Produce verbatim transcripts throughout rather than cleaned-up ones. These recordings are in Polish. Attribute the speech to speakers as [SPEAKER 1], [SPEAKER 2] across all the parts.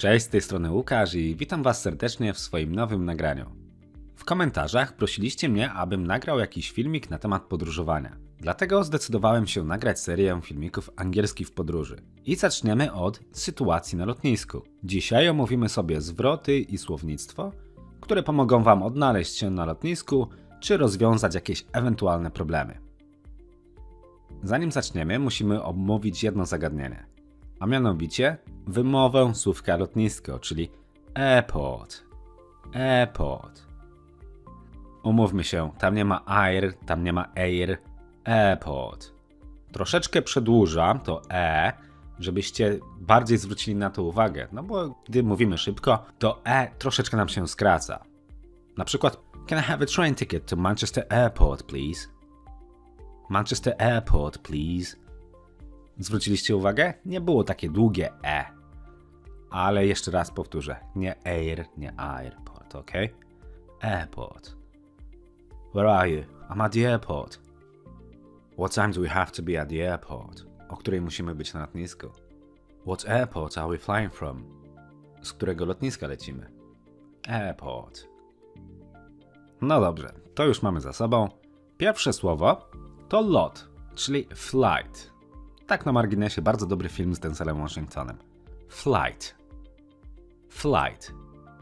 [SPEAKER 1] Cześć, z tej strony Łukasz i witam Was serdecznie w swoim nowym nagraniu. W komentarzach prosiliście mnie, abym nagrał jakiś filmik na temat podróżowania. Dlatego zdecydowałem się nagrać serię filmików angielskich w podróży. I zaczniemy od sytuacji na lotnisku. Dzisiaj omówimy sobie zwroty i słownictwo, które pomogą Wam odnaleźć się na lotnisku, czy rozwiązać jakieś ewentualne problemy. Zanim zaczniemy, musimy omówić jedno zagadnienie, a mianowicie wymowę słówka lotnisko, czyli airport. Airport. Umówmy się, tam nie ma air, tam nie ma air. Airport. Troszeczkę przedłużam to e, żebyście bardziej zwrócili na to uwagę, no bo gdy mówimy szybko, to e troszeczkę nam się skraca. Na przykład, can I have a train ticket to Manchester Airport, please? Manchester Airport, please. Zwróciliście uwagę? Nie było takie długie e. Ale jeszcze raz powtórzę. Nie air, nie airport, ok? Airport. Where are you? I'm at the airport. What time do we have to be at the airport? O której musimy być na lotnisku? What airport are we flying from? Z którego lotniska lecimy? Airport. No dobrze, to już mamy za sobą. Pierwsze słowo to lot, czyli flight. Tak na marginesie, bardzo dobry film z Denzelem Washingtonem. Flight. Flight.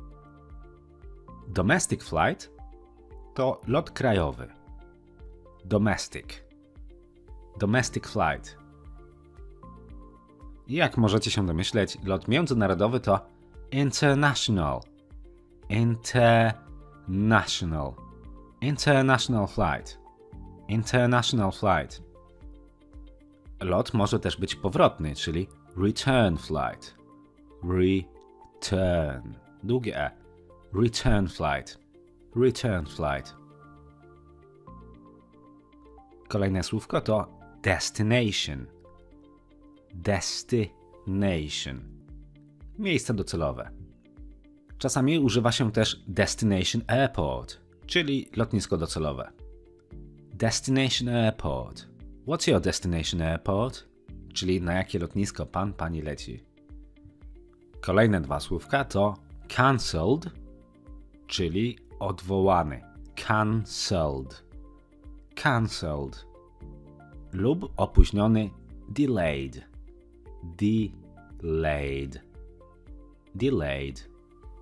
[SPEAKER 1] Domestic flight to lot krajowy. Domestic. Domestic flight. Jak możecie się domyśleć, lot międzynarodowy to international. International. International flight. International flight. Lot może też być powrotny, czyli return flight. Return. Długie e. Return flight. Return flight. Kolejne słówko to destination. Destination. Miejsce docelowe. Czasami używa się też destination airport, czyli lotnisko docelowe. Destination airport. What's your destination airport? Czyli na jakie lotnisko pan, pani leci. Kolejne dwa słówka to cancelled, czyli odwołany. Cancelled. Cancelled. Lub opóźniony delayed. Delayed. Delayed.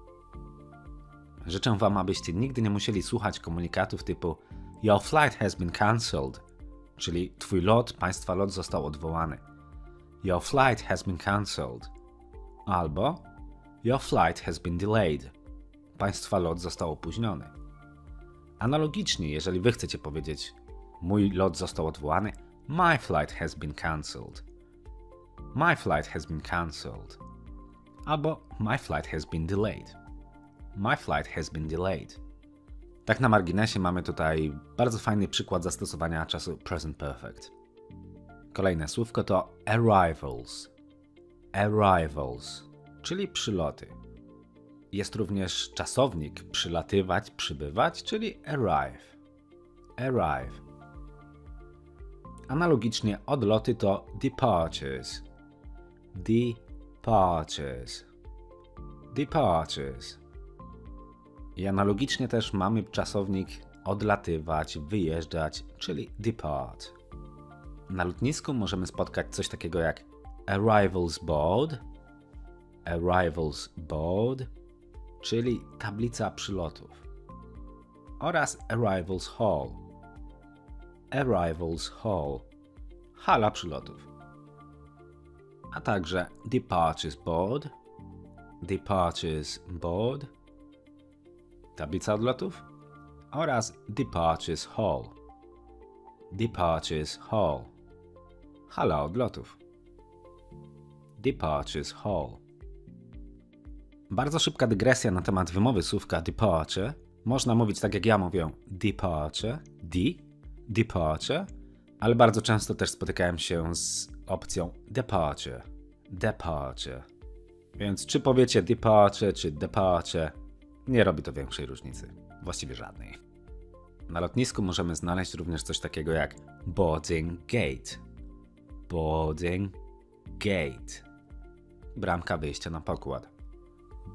[SPEAKER 1] Życzę Wam, abyście nigdy nie musieli słuchać komunikatów typu Your flight has been cancelled, czyli Twój lot, Państwa lot został odwołany. Your flight has been cancelled. Albo Your flight has been delayed. Państwa lot został opóźniony. Analogicznie, jeżeli Wy chcecie powiedzieć Mój lot został odwołany, My flight has been cancelled. My flight has been cancelled. Albo My flight has been delayed. My flight has been delayed. Tak na marginesie mamy tutaj bardzo fajny przykład zastosowania czasu present perfect. Kolejne słówko to arrivals. Arrivals, czyli przyloty. Jest również czasownik przylatywać, przybywać, czyli arrive. Arrive. Analogicznie odloty to departures. Departures. Departures. I analogicznie też mamy czasownik odlatywać, wyjeżdżać, czyli depart. Na lotnisku możemy spotkać coś takiego jak arrivals board, arrivals board, czyli tablica przylotów, oraz arrivals hall, arrivals hall, hala przylotów, a także departures board, departures board, tablica odlotów oraz departures hall. Departures hall. Hala odlotów. Departures hall. Bardzo szybka dygresja na temat wymowy słówka departure. Można mówić tak jak ja mówię departure, D, departure, ale bardzo często też spotykałem się z opcją departure, departure. Więc czy powiecie departure, czy departure, nie robi to większej różnicy. Właściwie żadnej. Na lotnisku możemy znaleźć również coś takiego jak boarding gate. Boarding gate. Bramka wyjścia na pokład.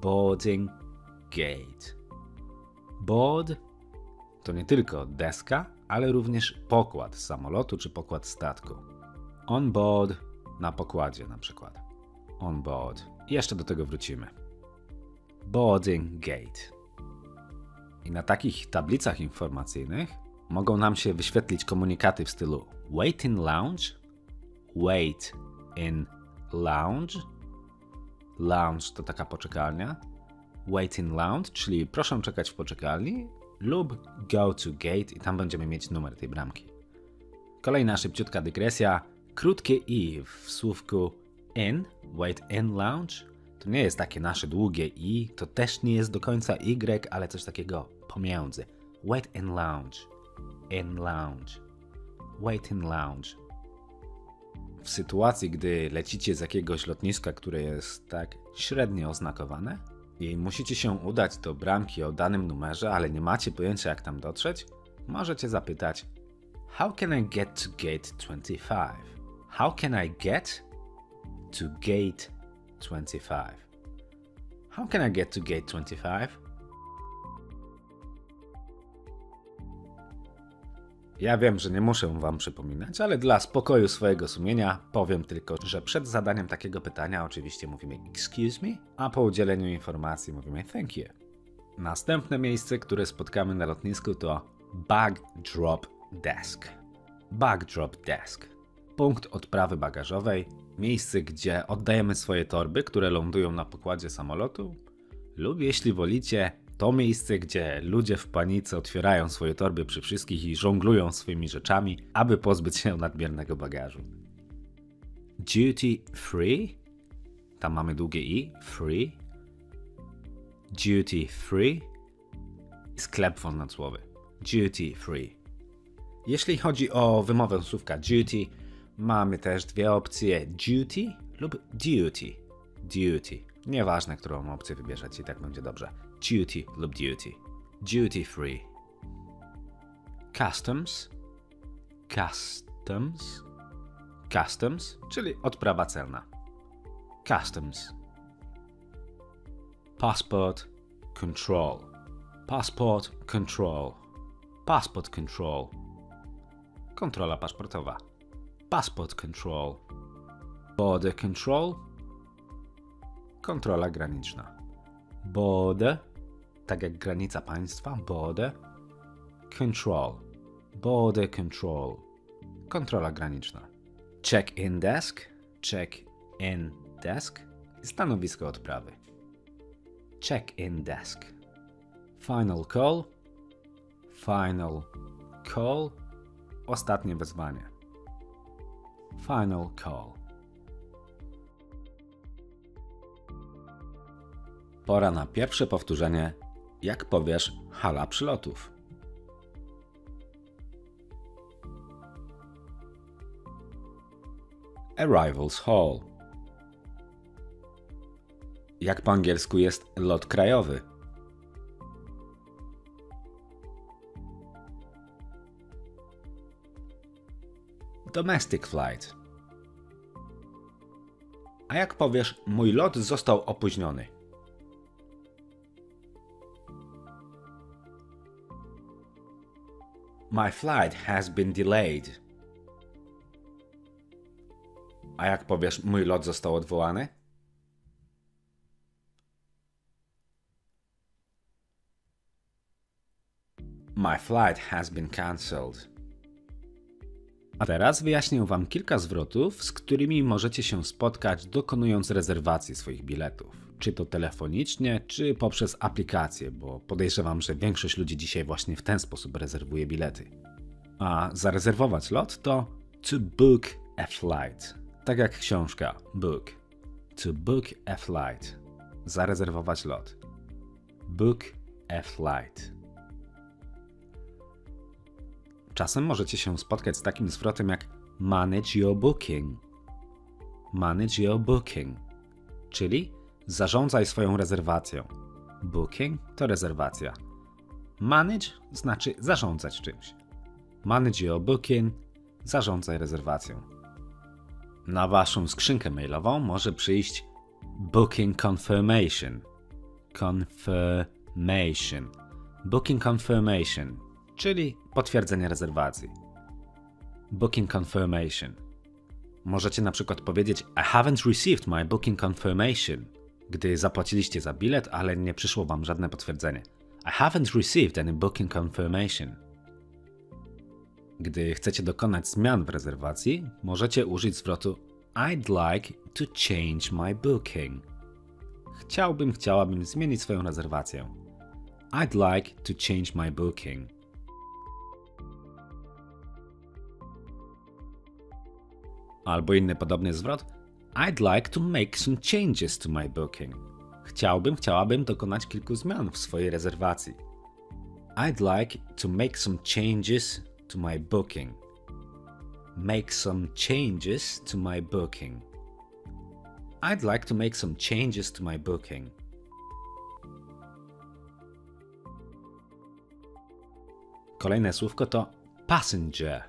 [SPEAKER 1] boarding gate. Board to nie tylko deska, ale również pokład samolotu czy pokład statku. On board na pokładzie na przykład. On board. I jeszcze do tego wrócimy. Boarding gate. I na takich tablicach informacyjnych mogą nam się wyświetlić komunikaty w stylu wait in lounge, wait in lounge, lounge to taka poczekalnia, wait in lounge, czyli proszę czekać w poczekalni, lub go to gate i tam będziemy mieć numer tej bramki. Kolejna szybciutka dygresja, krótkie i w słówku in, wait in lounge, to nie jest takie nasze długie i, to też nie jest do końca y, ale coś takiego pomiędzy. Wait in lounge, in lounge, wait in lounge. W sytuacji, gdy lecicie z jakiegoś lotniska, które jest tak średnio oznakowane i musicie się udać do bramki o danym numerze, ale nie macie pojęcia jak tam dotrzeć, możecie zapytać How can I get to gate twenty-five? How can I get to gate twenty-five? How can I get to gate twenty-five? Ja wiem, że nie muszę wam przypominać, ale dla spokoju swojego sumienia powiem tylko, że przed zadaniem takiego pytania oczywiście mówimy excuse me, a po udzieleniu informacji mówimy thank you. Następne miejsce, które spotkamy na lotnisku to bag drop desk. Bag drop desk. Punkt odprawy bagażowej, miejsce, gdzie oddajemy swoje torby, które lądują na pokładzie samolotu, lub jeśli wolicie, to miejsce, gdzie ludzie w panice otwierają swoje torby przy wszystkich i żonglują swoimi rzeczami, aby pozbyć się nadmiernego bagażu. Duty free, tam mamy długie i, free. Duty free, sklep wolnocłowy. Duty free. Jeśli chodzi o wymowę słówka duty, mamy też dwie opcje, duty lub duty. Duty. Nieważne, którą opcję wybierzecie, i tak będzie dobrze. Duty lub duty. Duty free. Customs. Customs. Customs, czyli odprawa celna. Customs. Passport control. Passport control. Passport control. Kontrola paszportowa. Passport control. Border control. Kontrola graniczna. Border, tak jak granica państwa, border. Control. Border control. Kontrola graniczna. Check-in desk. Check-in desk. Stanowisko odprawy. Check-in desk. Final call. Final call. Ostatnie wezwanie. Final call. Pora na pierwsze powtórzenie, jak powiesz hala przylotów. Arrivals hall. Jak po angielsku jest lot krajowy? Domestic flight. A jak powiesz, mój lot został opóźniony? My flight has been delayed. A jak powiesz, mój lot został odwołany? My flight has been cancelled. A teraz wyjaśnię wam kilka zwrotów, z którymi możecie się spotkać, dokonując rezerwacji swoich biletów. Czy to telefonicznie, czy poprzez aplikację, bo podejrzewam, że większość ludzi dzisiaj właśnie w ten sposób rezerwuje bilety. A zarezerwować lot to to book a flight. Tak jak książka book. To book a flight. Zarezerwować lot. Book a flight. Czasem możecie się spotkać z takim zwrotem jak manage your booking. Manage your booking. Czyli zarządzaj swoją rezerwacją. Booking to rezerwacja. Manage znaczy zarządzać czymś. Manage your booking, zarządzaj rezerwacją. Na waszą skrzynkę mailową może przyjść booking confirmation. confirmation. Booking confirmation, czyli potwierdzenie rezerwacji. Booking confirmation. Możecie na przykład powiedzieć I haven't received my booking confirmation, gdy zapłaciliście za bilet, ale nie przyszło wam żadne potwierdzenie. I haven't received any booking confirmation. Gdy chcecie dokonać zmian w rezerwacji, możecie użyć zwrotu I'd like to change my booking. Chciałbym, chciałabym zmienić swoją rezerwację. I'd like to change my booking. Albo inny podobny zwrot I'd like to make some changes to my booking. Chciałbym, chciałabym dokonać kilku zmian w swojej rezerwacji. I'd like to make some changes to my booking. Make some changes to my booking. I'd like to make some changes to my booking. Kolejne słówko to passenger.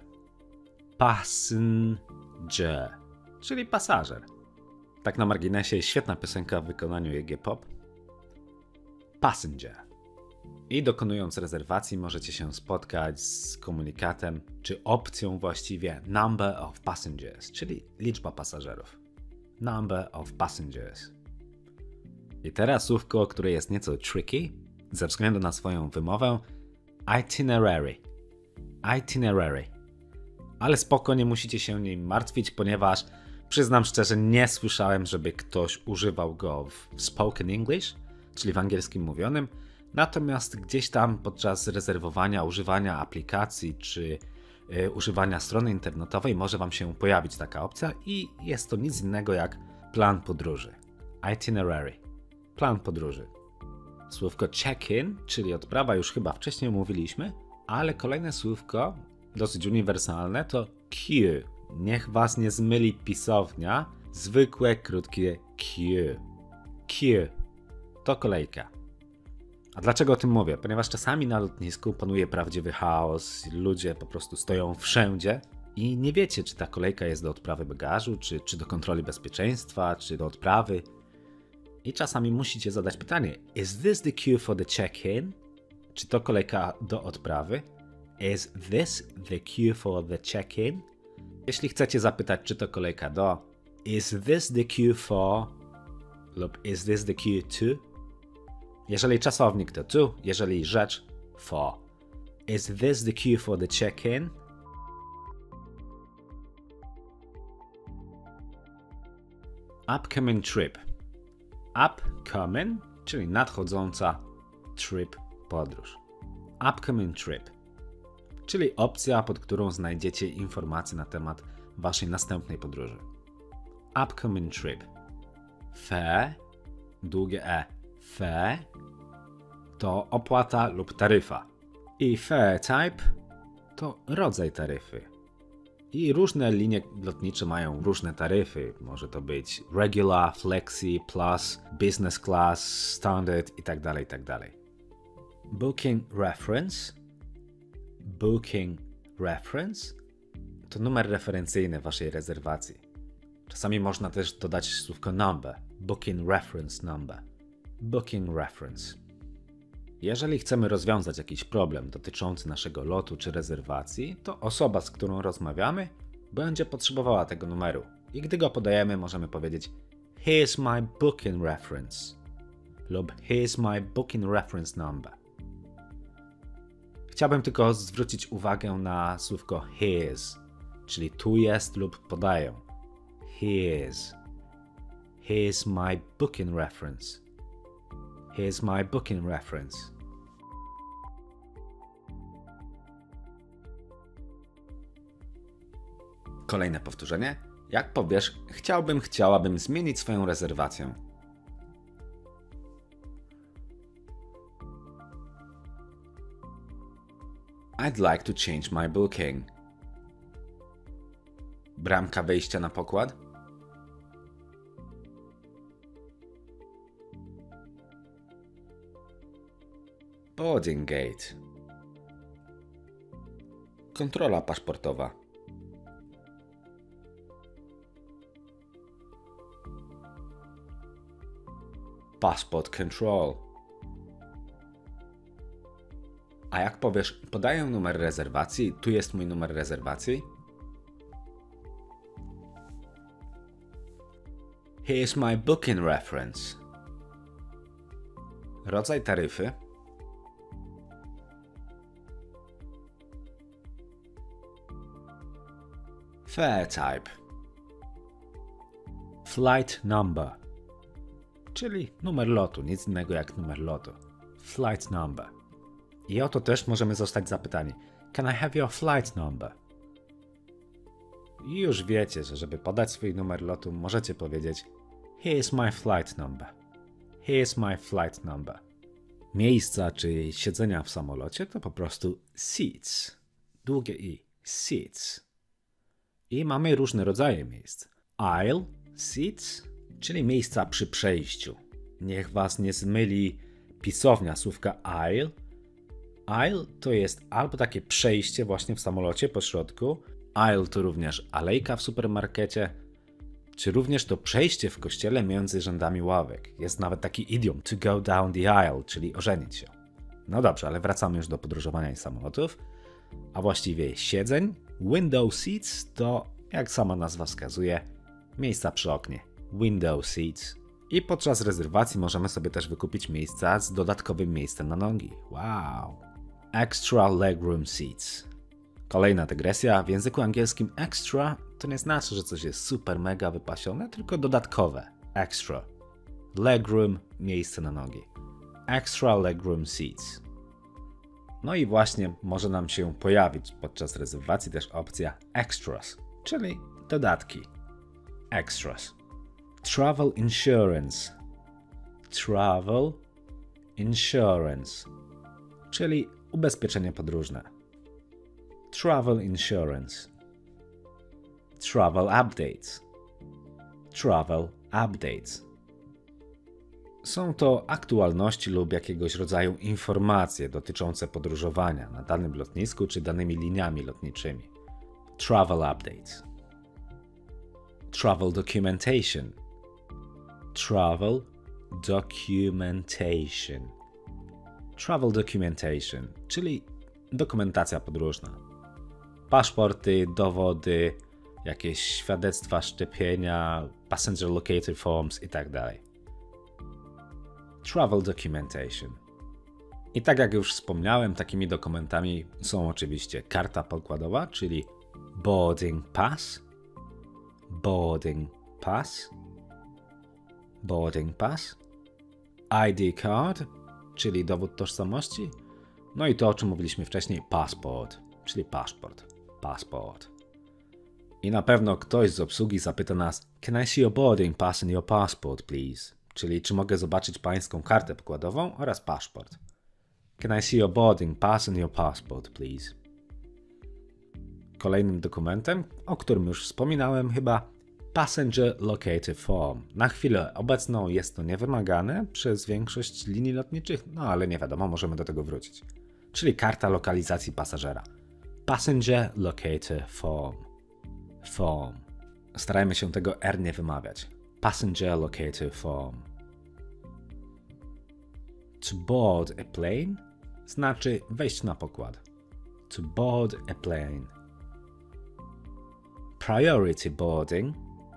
[SPEAKER 1] Passenger, czyli pasażer. Tak na marginesie, świetna piosenka w wykonaniu Iggy Pop. Passenger. I dokonując rezerwacji możecie się spotkać z komunikatem, czy opcją właściwie number of passengers, czyli liczba pasażerów. Number of passengers. I teraz słówko, które jest nieco tricky, ze względu na swoją wymowę, itinerary. Itinerary. Ale spoko, nie musicie się nim martwić, ponieważ przyznam szczerze, nie słyszałem, żeby ktoś używał go w spoken English, czyli w angielskim mówionym. Natomiast gdzieś tam podczas rezerwowania, używania aplikacji czy y, używania strony internetowej może wam się pojawić taka opcja i jest to nic innego jak plan podróży. Itinerary. Plan podróży. Słówko check-in, czyli odprawa, już chyba wcześniej mówiliśmy, ale kolejne słówko, dosyć uniwersalne, to queue. Niech was nie zmyli pisownia, zwykłe, krótkie queue. Queue. To kolejka. A dlaczego o tym mówię? Ponieważ czasami na lotnisku panuje prawdziwy chaos, ludzie po prostu stoją wszędzie i nie wiecie, czy ta kolejka jest do odprawy bagażu, czy, czy do kontroli bezpieczeństwa, czy do odprawy. I czasami musicie zadać pytanie: Is this the queue for the check-in? Czy to kolejka do odprawy? Is this the queue for the check-in? Jeśli chcecie zapytać, czy to kolejka do Is this the queue for lub Is this the queue to? Jeżeli czasownik to to, jeżeli rzecz for. Is this the queue for the check-in? Upcoming trip. Upcoming, czyli nadchodząca, trip, podróż. Upcoming trip, czyli opcja, pod którą znajdziecie informacje na temat waszej następnej podróży. Upcoming trip. Fare, długie e, fare, to opłata lub taryfa. I fare type to rodzaj taryfy. I różne linie lotnicze mają różne taryfy. Może to być regular, flexi, plus, business class, standard itd., itd. Booking reference. Booking reference to numer referencyjny waszej rezerwacji. Czasami można też dodać słówko number. Booking reference number. Booking reference. Jeżeli chcemy rozwiązać jakiś problem dotyczący naszego lotu czy rezerwacji, to osoba, z którą rozmawiamy, będzie potrzebowała tego numeru. I gdy go podajemy, możemy powiedzieć Here's my booking reference lub Here's my booking reference number. Chciałbym tylko zwrócić uwagę na słówko here's, czyli tu jest lub podaję. Here's. Here's my booking reference. Here's my booking reference. Kolejne powtórzenie. Jak powiesz, chciałbym, chciałabym zmienić swoją rezerwację. I'd like to change my booking. Bramka wejścia na pokład. Boarding gate. Kontrola paszportowa. Passport control. A jak powiesz, podaję numer rezerwacji, tu jest mój numer rezerwacji. Here's my booking reference. Rodzaj taryfy. Fare type. Flight number. Czyli numer lotu, nic innego jak numer lotu. Flight number. I o to też możemy zostać zapytani. Can I have your flight number? I już wiecie, że żeby podać swój numer lotu, możecie powiedzieć Here's my flight number. Here's my flight number. Miejsca czy siedzenia w samolocie to po prostu seats. Długie i. Seats. I mamy różne rodzaje miejsc. Aisle seats, czyli miejsca przy przejściu. Niech was nie zmyli pisownia słówka aisle. Aisle to jest albo takie przejście właśnie w samolocie po środku. Aisle to również alejka w supermarkecie, czy również to przejście w kościele między rzędami ławek. Jest nawet taki idiom to go down the aisle, czyli ożenić się. No dobrze, ale wracamy już do podróżowania i samolotów, a właściwie siedzeń. Window seats to, jak sama nazwa wskazuje, miejsca przy oknie. Window seats. I podczas rezerwacji możemy sobie też wykupić miejsca z dodatkowym miejscem na nogi. Wow! Extra legroom seats. Kolejna dygresja. W języku angielskim extra to nie znaczy, że coś jest super mega wypasione, tylko dodatkowe. Extra. Legroom, miejsce na nogi. Extra legroom seats. No i właśnie może nam się pojawić podczas rezerwacji też opcja extras, czyli dodatki. Extras. Travel insurance. Travel insurance, czyli ubezpieczenie podróżne. Travel insurance. Travel updates. Travel updates. Są to aktualności lub jakiegoś rodzaju informacje dotyczące podróżowania na danym lotnisku czy danymi liniami lotniczymi. Travel updates. Travel documentation. Travel documentation. Travel documentation, czyli dokumentacja podróżna. Paszporty, dowody, jakieś świadectwa szczepienia, passenger locator forms itd. Travel documentation. I tak jak już wspomniałem, takimi dokumentami są oczywiście karta pokładowa, czyli boarding pass, boarding pass, boarding pass, I D card, czyli dowód tożsamości, no i to, o czym mówiliśmy wcześniej, passport, czyli paszport, passport. I na pewno ktoś z obsługi zapyta nas, can I see your boarding pass and your passport, please? Czyli czy mogę zobaczyć pańską kartę pokładową oraz paszport. Can I see your boarding pass and your passport, please? Kolejnym dokumentem, o którym już wspominałem chyba, passenger locator form. Na chwilę obecną jest to niewymagane przez większość linii lotniczych, no ale nie wiadomo, możemy do tego wrócić. Czyli karta lokalizacji pasażera. Passenger locator form. Form. Starajmy się tego R nie wymawiać. Passenger locator form. To board a plane znaczy wejść na pokład. To board a plane. Priority boarding.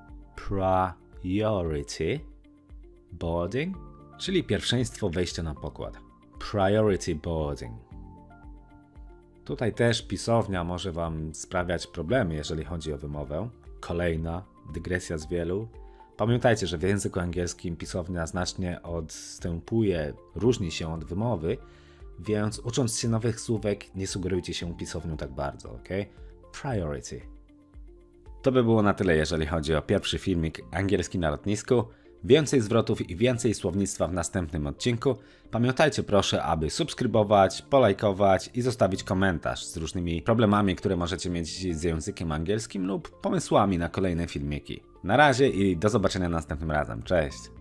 [SPEAKER 1] Priority boarding, czyli pierwszeństwo wejścia na pokład. Priority boarding. Tutaj też pisownia może wam sprawiać problemy, jeżeli chodzi o wymowę. Kolejna dygresja z wielu. Pamiętajcie, że w języku angielskim pisownia znacznie odstępuje, różni się od wymowy, więc ucząc się nowych słówek, nie sugerujcie się pisownią tak bardzo, ok? Priority. To by było na tyle, jeżeli chodzi o pierwszy filmik angielski na lotnisku. Więcej zwrotów i więcej słownictwa w następnym odcinku. Pamiętajcie proszę, aby subskrybować, polajkować i zostawić komentarz z różnymi problemami, które możecie mieć z językiem angielskim lub pomysłami na kolejne filmiki. Na razie i do zobaczenia następnym razem. Cześć!